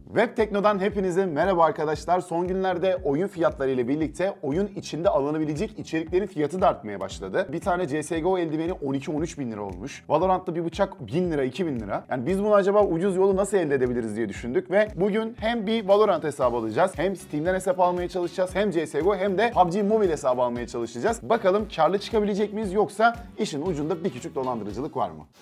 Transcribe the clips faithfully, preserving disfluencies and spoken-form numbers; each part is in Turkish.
Web Tekno'dan hepinize merhaba arkadaşlar. Son günlerde oyun fiyatları ile birlikte oyun içinde alınabilecek içeriklerin fiyatı da artmaya başladı. Bir tane C S G O eldiveni on iki on üç bin lira olmuş. Valorant'ta bir bıçak bin lira, iki bin lira. Yani biz bunu acaba ucuz yolu nasıl elde edebiliriz diye düşündük ve bugün hem bir Valorant hesabı alacağız, hem Steam'den hesap almaya çalışacağız, hem C S G O hem de P U B G Mobile hesabı almaya çalışacağız. Bakalım karlı çıkabilecek miyiz yoksa işin ucunda bir küçük dolandırıcılık var mı?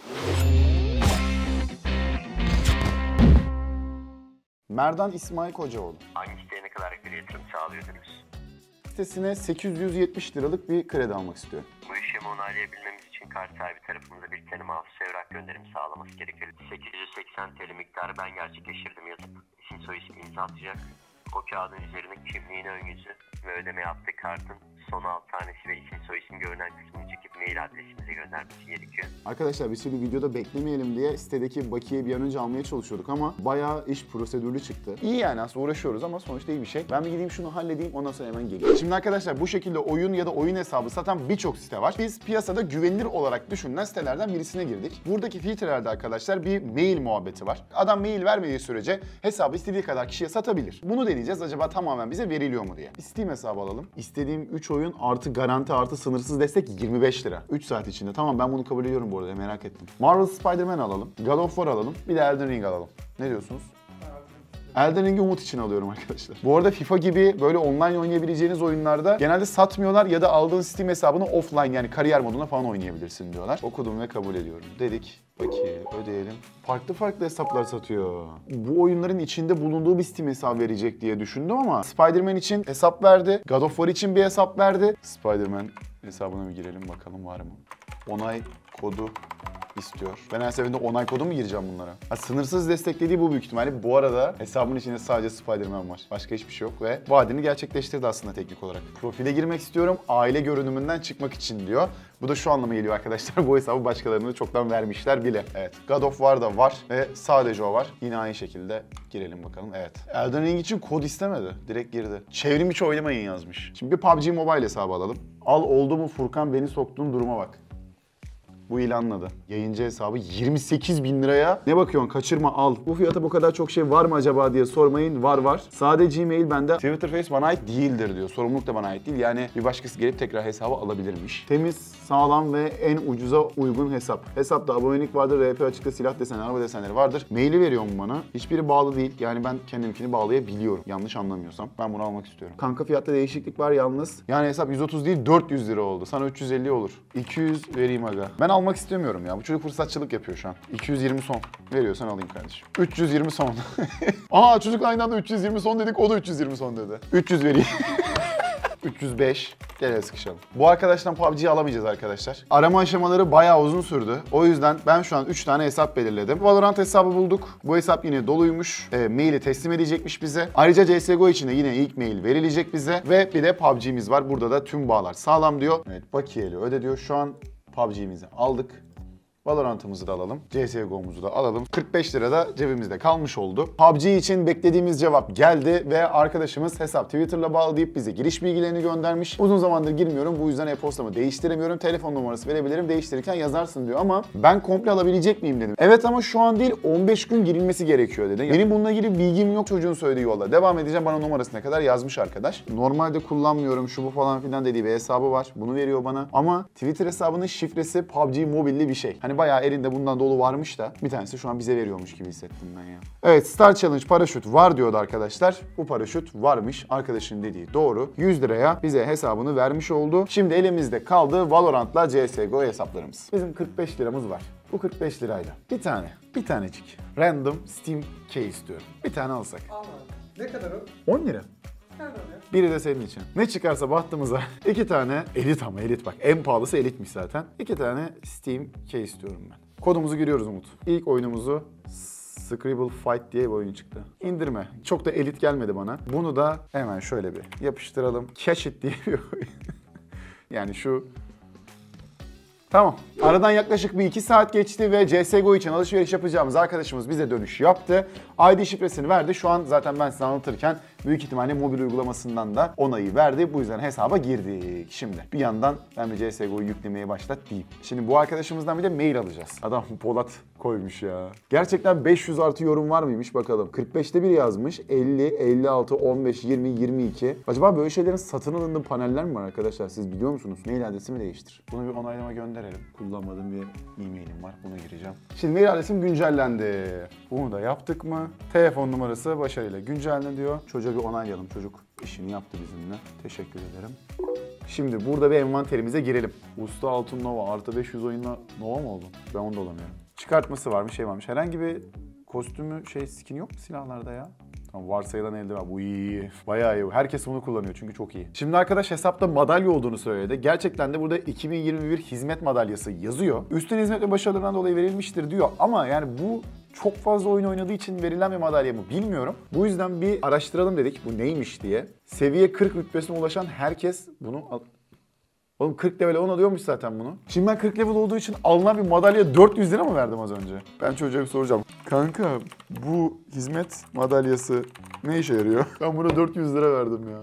Merdan İsmail Kocaoğlu. Hangi siteye ne kadar kredi yatırım sağlıyordunuz? Sitesine sekiz yüz yetmiş liralık bir kredi almak istiyorum. Bu işlemi onaylayabilmemiz için kart sahibi tarafımıza bir tanıma hafız evrak gönderimi sağlaması gerekir. sekiz yüz seksen T L miktarı ben gerçekleştirdim yazıp isim soy isim imza atacak. O kağıdın üzerine kimliğini, ön yüzü ve ödeme yaptığı kartın son alt tanesi ve isim soy isim görünen kısmını çekip mail adresimize göndermesi gerekiyor. Arkadaşlar biz şimdi videoda beklemeyelim diye sitedeki bakiyeyi bir an önce almaya çalışıyorduk ama bayağı iş prosedürlü çıktı. İyi yani aslında uğraşıyoruz ama sonuçta iyi bir şey. Ben bir gideyim şunu halledeyim ondan sonra hemen geleyim. Şimdi arkadaşlar bu şekilde oyun ya da oyun hesabı satan birçok site var. Biz piyasada güvenilir olarak düşünülen sitelerden birisine girdik. Buradaki filtrelerde arkadaşlar bir mail muhabbeti var. Adam mail vermediği sürece hesabı istediği kadar kişiye satabilir. Bunu deneyeceğiz. Acaba tamamen bize veriliyor mu diye. Steam hesabı alalım. İstediğim üç oyun artı garanti artı sınırsız destek yirmi beş lira. üç saat içinde. Tamam ben bunu kabul ediyorum bu arada merak ettim. Marvel Spider-Man alalım. God of War alalım. Bir de Elden Ring alalım. Ne diyorsunuz? Elden Ring'i umut için alıyorum arkadaşlar. Bu arada FIFA gibi böyle online oynayabileceğiniz oyunlarda genelde satmıyorlar ya da aldığın Steam hesabını offline yani kariyer moduna falan oynayabilirsin diyorlar. Okudum ve kabul ediyorum. Dedik. Bakayım, ödeyelim. Farklı farklı hesaplar satıyor. Bu oyunların içinde bulunduğu bir Steam hesabı verecek diye düşündüm ama Spider-Man için hesap verdi. God of War için bir hesap verdi. Spider-Man hesabına bir girelim bakalım var mı? Onay kodu istiyor. Ben her seferinde onay kodu mu gireceğim bunlara? Ha, sınırsız desteklediği bu büyük ihtimalle. Bu arada hesabın içinde sadece Spider-Man var. Başka hiçbir şey yok ve vaadini gerçekleştirdi aslında teknik olarak. Profile girmek istiyorum. Aile görünümünden çıkmak için diyor. Bu da şu anlama geliyor arkadaşlar. Bu hesabı başkalarına çoktan vermişler bile. Evet. God of War da var ve sadece o var. Yine aynı şekilde girelim bakalım. Evet. Elden Ring için kod istemedi. Direkt girdi. Çevrim içi oynamayın yazmış. Şimdi bir P U B G Mobile hesabı alalım. Al oldu mu Furkan beni soktuğun duruma bak. Bu ilanladı. Yayıncı hesabı yirmi sekiz bin liraya. Ne bakıyorsun kaçırma al. Bu fiyata bu kadar çok şey var mı acaba diye sormayın. Var var. Sadece Gmail bende. Twitter Face bana ait değildir diyor. Sorumluluk da bana ait değil. Yani bir başkası gelip tekrar hesabı alabilirmiş. Temiz, sağlam ve en ucuza uygun hesap. Hesapta abonelik vardır. R P açıkta silah desenleri, araba desenleri vardır. Maili veriyor mu bana? Hiçbiri bağlı değil. Yani ben kendimkini bağlayabiliyorum. Yanlış anlamıyorsam. Ben bunu almak istiyorum. Kanka fiyatta değişiklik var yalnız. Yani hesap yüz otuz değil dört yüz lira oldu. Sana üç yüz elli olur. iki yüz vereyim aga. Ben almak istemiyorum ya. Bu çocuk fırsatçılık yapıyor şu an. iki yüz yirmi son. Veriyorsan alayım kardeşim. üç yüz yirmi son. Aa çocuk aynı anda üç yüz yirmi son dedik. O da üç yüz yirmi son dedi. üç yüz vereyim. üç yüz beş. Gel hele sıkışalım. Bu arkadaştan P U B G'yi alamayacağız arkadaşlar. Arama aşamaları bayağı uzun sürdü. O yüzden ben şu an üç tane hesap belirledim. Valorant hesabı bulduk. Bu hesap yine doluymuş. E, maili teslim edecekmiş bize. Ayrıca C S G O için de yine ilk mail verilecek bize. Ve bir de P U B G'miz var. Burada da tüm bağlar sağlam diyor. Evet bakiyeli öde diyor. Şu an P U B G'mizi aldık. Valorant'ımızı da alalım. C S G O'muzu da alalım. kırk beş lira da cebimizde kalmış oldu. P U B G için beklediğimiz cevap geldi ve arkadaşımız hesap Twitter'la bağlı deyip bize giriş bilgilerini göndermiş. Uzun zamandır girmiyorum bu yüzden e-postamı değiştiremiyorum. Telefon numarası verebilirim değiştirirken yazarsın diyor ama ben komple alabilecek miyim dedim. Evet ama şu an değil on beş gün girilmesi gerekiyor dedi. Benim bununla ilgili bilgim yok çocuğun söylediği yolda. Devam edeceğim bana numarasına kadar yazmış arkadaş. Normalde kullanmıyorum şu bu falan filan dediği bir hesabı var. Bunu veriyor bana ama Twitter hesabının şifresi P U B G Mobile'li bir şey. Hani bayağı elinde bundan dolu varmış da bir tanesi şu an bize veriyormuş gibi hissettim ben ya. Evet Star Challenge paraşüt var diyordu arkadaşlar. Bu paraşüt varmış. Arkadaşın dediği doğru. yüz liraya bize hesabını vermiş oldu. Şimdi elimizde kaldı Valorant'la C S G O hesaplarımız. Bizim kırk beş liramız var. Bu kırk beş lirayla. Bir tane, bir tanecik. Random Steam Key istiyorum. Bir tane alsak. Allah. Ne kadar o? on lira. Nerede o ya? Biri de senin için. Ne çıkarsa bahtımıza. İki tane elit ama elit bak. En pahalısı elitmiş zaten. İki tane Steam Key istiyorum ben. Kodumuzu giriyoruz Umut. İlk oyunumuzu Scribble Fight diye bir oyun çıktı. İndirme. Çok da elit gelmedi bana. Bunu da hemen şöyle bir yapıştıralım. Catch It diye bir oyun. Yani şu... Tamam. Aradan yaklaşık bir iki saat geçti ve C S G O için alışveriş yapacağımız arkadaşımız bize dönüş yaptı. I D şifresini verdi. Şu an zaten ben size anlatırken büyük ihtimalle mobil uygulamasından da onayı verdi. Bu yüzden hesaba girdik. Şimdi bir yandan ben bir C S G O'yu yüklemeye başlat diyeyim. Şimdi bu arkadaşımızdan bir de mail alacağız. Adam Polat koymuş ya. Gerçekten beş yüz artı yorum var mıymış bakalım. kırk beşte bir yazmış. elli, elli altı, on beş, yirmi, yirmi iki. Acaba böyle şeylerin satın alındığı paneller mi var arkadaşlar? Siz biliyor musunuz? Mail adresimi değiştir. Bunu bir onaylama gönderelim. Kullanmadığım bir e-mailim var. Buna gireceğim. Şimdi mail adresim güncellendi. Bunu da yaptık mı? Telefon numarası başarıyla güncellendi diyor. Çocuğa bir onaylayalım. Çocuk işini yaptı bizimle. Teşekkür ederim. Şimdi burada bir envanterimize girelim. Usta Altın Nova artı beş yüz oyunla Nova mı oldu? Ben onu da olamıyorum. Çıkartması varmış, şey varmış. Herhangi bir kostümü, şey, skin yok mu silahlarda ya? Tamam, varsayılan eldiven. Bu iyi. Bayağı iyi. Herkes bunu kullanıyor çünkü çok iyi. Şimdi arkadaş hesapta madalya olduğunu söyledi. Gerçekten de burada iki bin yirmi bir hizmet madalyası yazıyor. Üstün hizmet ve başarılarından dolayı verilmiştir diyor. Ama yani bu çok fazla oyun oynadığı için verilen bir madalya mı bilmiyorum. Bu yüzden bir araştıralım dedik bu neymiş diye. Seviye kırk rütbesine ulaşan herkes bunu al... Oğlum kırk level on alıyormuş zaten bunu. Şimdi ben kırk level olduğu için alınan bir madalya dört yüz lira mı verdim az önce? Ben çocuğa bir soracağım. Kanka bu hizmet madalyası ne işe yarıyor? Ben buna dört yüz lira verdim ya.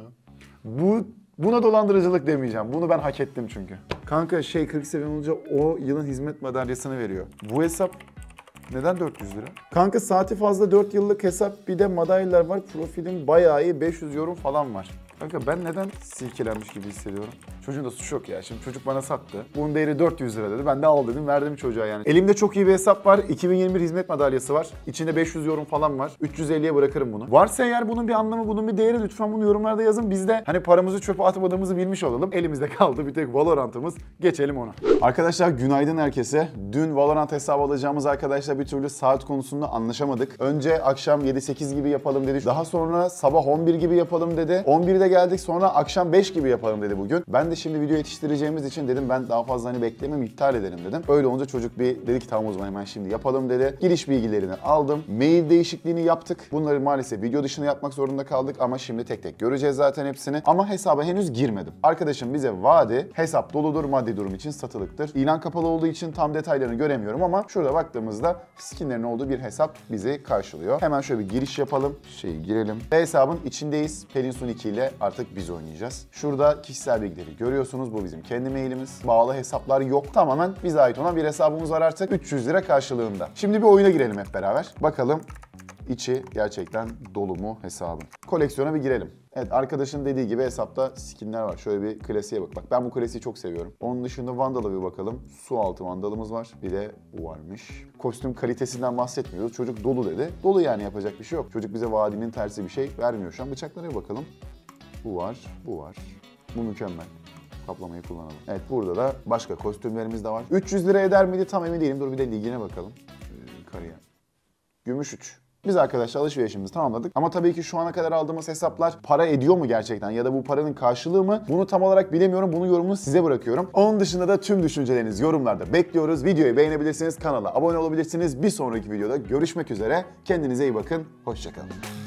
Bu Buna dolandırıcılık demeyeceğim. Bunu ben hak ettim çünkü. Kanka şey kırk seviye olunca o yılın hizmet madalyasını veriyor. Bu hesap neden dört yüz lira? Kanka saati fazla dört yıllık hesap, bir de madalyalar var. Profilim bayağı iyi, beş yüz yorum falan var. Kanka ben neden silkelenmiş gibi hissediyorum? Çocuğun da suçu yok ya. Şimdi çocuk bana sattı. Bunun değeri dört yüz lira dedi. Ben de al dedim, verdim çocuğa yani. Elimde çok iyi bir hesap var. iki bin yirmi bir hizmet madalyası var. İçinde beş yüz yorum falan var. üç yüz elliye bırakırım bunu. Varsa eğer bunun bir anlamı, bunun bir değeri, lütfen bunu yorumlarda yazın. Biz de hani paramızı çöpe atmadığımızı bilmiş olalım. Elimizde kaldı bir tek Valorant'ımız. Geçelim ona. Arkadaşlar günaydın herkese. Dün Valorant hesabı alacağımız arkadaşlar bir türlü saat konusunda anlaşamadık. Önce akşam yedi sekiz gibi yapalım dedik. Daha sonra sabah on bir gibi yapalım dedi. on birde geldik, sonra akşam beş gibi yapalım dedi bugün. Ben de şimdi video yetiştireceğimiz için dedim ben daha fazla hani beklemem, iptal edelim dedim. Öyle olunca çocuk bir dedi ki tamam o zaman hemen şimdi yapalım dedi. Giriş bilgilerini aldım. Mail değişikliğini yaptık. Bunları maalesef video dışında yapmak zorunda kaldık ama şimdi tek tek göreceğiz zaten hepsini. Ama hesaba henüz girmedim. Arkadaşım bize vaadi hesap doludur, maddi durum için satılıktır. İlan kapalı olduğu için tam detaylarını göremiyorum ama şurada baktığımızda skinlerin olduğu bir hesap bizi karşılıyor. Hemen şöyle bir giriş yapalım. Şeyi girelim. Hesabın içindeyiz. Pelinsun iki ile artık biz oynayacağız. Şurada kişisel bilgileri görüyorsunuz. Bu bizim kendi mailimiz. Bağlı hesaplar yok. Tamamen bize ait olan bir hesabımız var artık. üç yüz lira karşılığında. Şimdi bir oyuna girelim hep beraber. Bakalım içi gerçekten dolu mu hesabın. Koleksiyona bir girelim. Evet, arkadaşın dediği gibi hesapta skinler var. Şöyle bir klasiğe bak. Bak ben bu klasiği çok seviyorum. Onun dışında Vandal'a bir bakalım. Su altı Vandal'ımız var. Bir de bu varmış. Kostüm kalitesinden bahsetmiyoruz. Çocuk dolu dedi. Dolu yani, yapacak bir şey yok. Çocuk bize vaadinin tersi bir şey vermiyor. Şu an bıçaklara bir bakalım. Bu var, bu var. Bu mükemmel. Kaplamayı kullanalım. Evet, burada da başka kostümlerimiz de var. üç yüz lira eder miydi tam emin değilim. Dur bir de ligine bakalım. Ee, kariyer. Gümüş üç. Biz arkadaşlar alışverişimizi tamamladık. Ama tabii ki şu ana kadar aldığımız hesaplar para ediyor mu gerçekten? Ya da bu paranın karşılığı mı? Bunu tam olarak bilemiyorum. Bunun yorumunu size bırakıyorum. Onun dışında da tüm düşüncelerinizi yorumlarda bekliyoruz. Videoyu beğenebilirsiniz. Kanala abone olabilirsiniz. Bir sonraki videoda görüşmek üzere. Kendinize iyi bakın. Hoşça kalın.